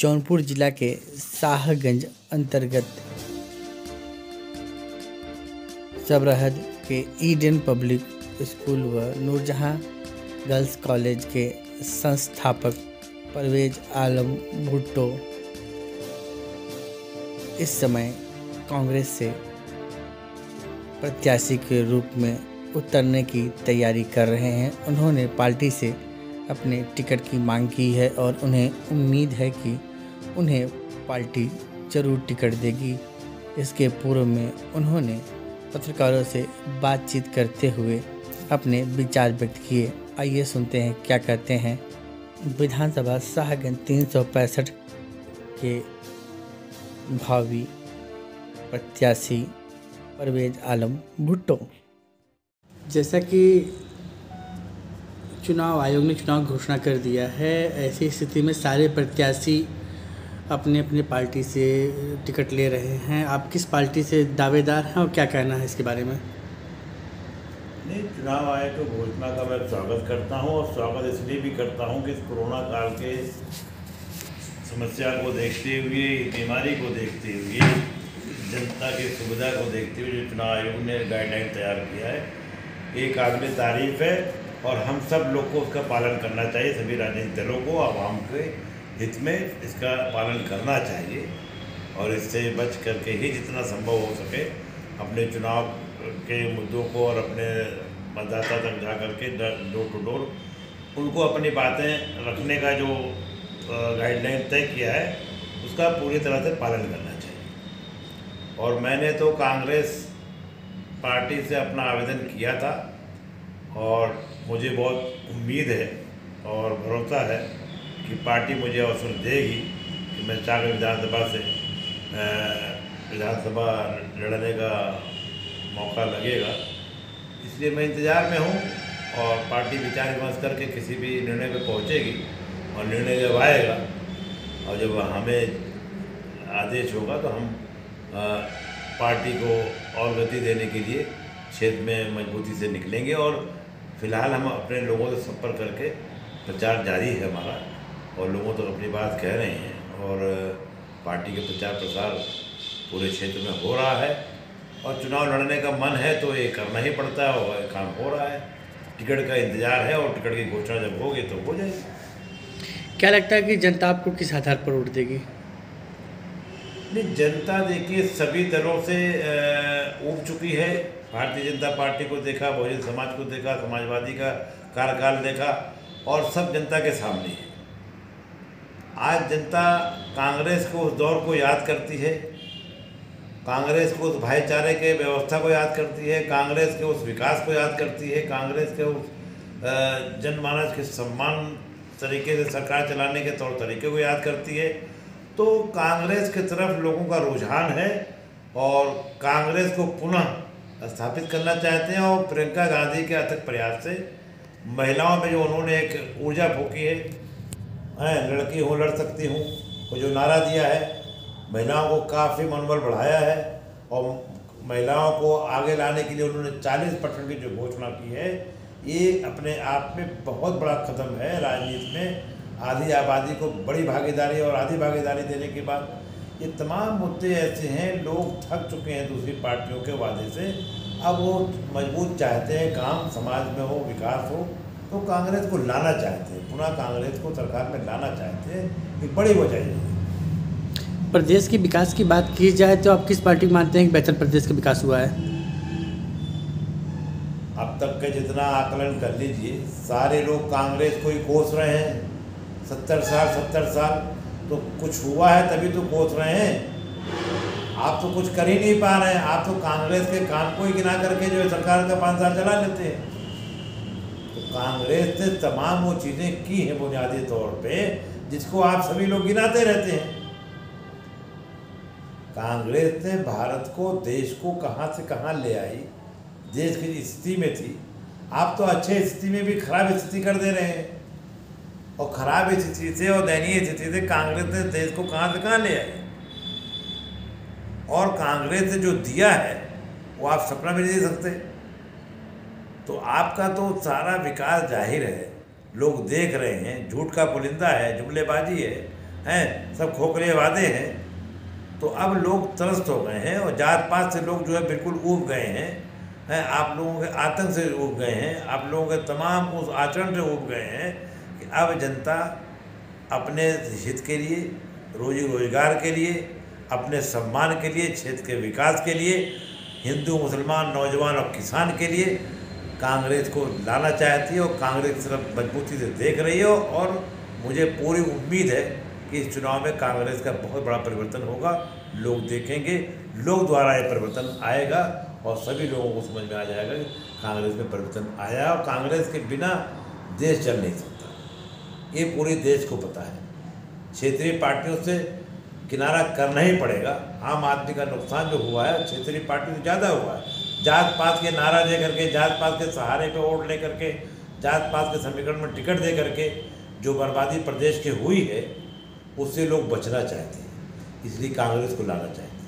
जौनपुर जिला के शाहगंज अंतर्गत सबरहद के ईडन पब्लिक स्कूल व नूरजहां गर्ल्स कॉलेज के संस्थापक परवेज आलम भुट्टो इस समय कांग्रेस से प्रत्याशी के रूप में उतरने की तैयारी कर रहे हैं। उन्होंने पार्टी से अपने टिकट की मांग की है और उन्हें उम्मीद है कि उन्हें पार्टी जरूर टिकट देगी। इसके पूर्व में उन्होंने पत्रकारों से बातचीत करते हुए अपने विचार व्यक्त किए। आइए सुनते हैं क्या कहते हैं विधानसभा शाहगंज 365 के भावी प्रत्याशी परवेज आलम भुट्टो। जैसा कि चुनाव आयोग ने चुनाव घोषणा कर दिया है, ऐसी स्थिति में सारे प्रत्याशी अपने अपने पार्टी से टिकट ले रहे हैं। आप किस पार्टी से दावेदार हैं और क्या कहना है इसके बारे में? नहीं, चुनाव आयोग की घोषणा का मैं स्वागत करता हूं और स्वागत इसलिए भी करता हूं कि इस कोरोना काल के समस्या को देखते हुए, बीमारी को देखते हुए, जनता की सुविधा को देखते हुए जो चुनाव आयोग ने गाइडलाइन तैयार किया है, एक काबिल तारीफ है और हम सब लोग को उसका पालन करना चाहिए। सभी राजनीतिक दलों को आवाम के हित में इसका पालन करना चाहिए और इससे बच करके ही जितना संभव हो सके अपने चुनाव के मुद्दों को और अपने मतदाता तक जा करके डोर टू डोर उनको अपनी बातें रखने का जो गाइडलाइन तय किया है उसका पूरी तरह से पालन करना चाहिए। और मैंने तो कांग्रेस पार्टी से अपना आवेदन किया था और मुझे बहुत उम्मीद है और भरोसा है कि पार्टी मुझे अवसर देगी कि मैं शाहगंज विधानसभा से विधानसभा लड़ने का मौका लगेगा। इसलिए मैं इंतज़ार में हूँ और पार्टी विचार विमर्श करके किसी भी निर्णय पर पहुँचेगी और निर्णय जब आएगा और जब हमें आदेश होगा तो हम पार्टी को और गति देने के लिए क्षेत्र में मजबूती से निकलेंगे। और फिलहाल हम अपने लोगों से संपर्क करके प्रचार जारी है हमारा और लोगों तक अपनी बात कह रहे हैं और पार्टी के प्रचार प्रसार पूरे क्षेत्र में हो रहा है और चुनाव लड़ने का मन है तो ये करना ही पड़ता है और काम हो रहा है। टिकट का इंतजार है और टिकट की घोषणा जब होगी तो हो जाएगी। क्या लगता है कि जनता आपको किस आधार पर वोट देगी? नहीं, जनता देखिए सभी दलों से ऊब चुकी है। भारतीय जनता पार्टी को देखा, बहुजन समाज को देखा, समाजवादी का कार्यकाल देखा और सब जनता के सामने है। आज जनता कांग्रेस को उस दौर को याद करती है, कांग्रेस को उस भाईचारे के व्यवस्था को याद करती है, कांग्रेस के उस विकास को याद करती है, कांग्रेस के उस जनमानस के सम्मान तरीके से सरकार चलाने के तौर तरीके को याद करती है। तो कांग्रेस की तरफ लोगों का रुझान है और कांग्रेस को पुनः स्थापित करना चाहते हैं। और प्रियंका गांधी के अथक प्रयास से महिलाओं में जो उन्होंने एक ऊर्जा फूकी है, लड़की हूँ लड़ सकती हूँ, वो जो नारा दिया है, महिलाओं को काफ़ी मनोबल बढ़ाया है और महिलाओं को आगे लाने के लिए उन्होंने 40% की जो घोषणा की है, ये अपने आप में बहुत बड़ा कदम है। राजनीति में आधी आबादी को बड़ी भागीदारी और आधी भागीदारी देने के बाद ये तमाम मुद्दे ऐसे हैं, लोग थक चुके हैं दूसरी पार्टियों के वादे से। अब वो मजबूत चाहते हैं, काम समाज में हो, विकास हो, तो कांग्रेस को लाना चाहते हैं, पुनः कांग्रेस को सरकार में लाना चाहते हैं। एक बड़ी वजह है। प्रदेश के विकास की बात की जाए तो आप किस पार्टी को मानते हैं कि बेहतर प्रदेश का विकास हुआ है? अब तक के जितना आकलन कर लीजिए, सारे लोग कांग्रेस को ही कोस रहे हैं। 70 साल तो कुछ हुआ है तभी तो कोस रहे हैं। आप तो कुछ कर ही नहीं पा रहे हैं। आप तो कांग्रेस के काम को ही गिना करके जो सरकार का 5 साल चला लेते हैं। तो कांग्रेस ने तमाम वो चीज़ें की हैं बुनियादी तौर पे जिसको आप सभी लोग गिनाते रहते हैं। कांग्रेस ने भारत को, देश को कहाँ से कहाँ ले आई। देश की स्थिति में थी, आप तो अच्छे स्थिति में भी खराब स्थिति कर दे रहे हैं और खराब स्थिति से और दयनीय स्थिति से कांग्रेस ने देश को कहाँ से कहाँ ले आई। और कांग्रेस ने जो दिया है वो आप सपना भी नहीं दे सकते। तो आपका तो सारा विकास जाहिर है, लोग देख रहे हैं, झूठ का पुलिंदा है, जुमलेबाजी है, हैं, सब खोखले वादे हैं। तो अब लोग त्रस्त हो गए हैं और जात पात से लोग जो है बिल्कुल ऊब गए हैं, आप लोगों के आतंक से ऊब गए हैं, आप लोगों के तमाम उस आचरण से ऊब गए हैं कि अब जनता अपने हित के लिए, रोजी रोजगार के लिए, अपने सम्मान के लिए, क्षेत्र के विकास के लिए, हिंदू मुसलमान नौजवान और किसान के लिए कांग्रेस को लाना चाहती है और कांग्रेस की तरफ मजबूती से देख रही है। और मुझे पूरी उम्मीद है कि इस चुनाव में कांग्रेस का बहुत बड़ा परिवर्तन होगा। लोग देखेंगे, लोग द्वारा ये परिवर्तन आएगा और सभी लोगों को समझ में आ जाएगा कि कांग्रेस में परिवर्तन आया और कांग्रेस के बिना देश चल नहीं सकता। ये पूरे देश को पता है। क्षेत्रीय पार्टियों से किनारा करना ही पड़ेगा। आम आदमी का नुकसान जो हुआ है क्षेत्रीय पार्टियों से ज़्यादा हुआ है। जात पात के नारा दे करके, जात पात के सहारे पे वोट ले करके, जात पात के समीकरण में टिकट दे करके जो बर्बादी प्रदेश की हुई है उससे लोग बचना चाहते हैं, इसलिए कांग्रेस को लाना चाहते हैं।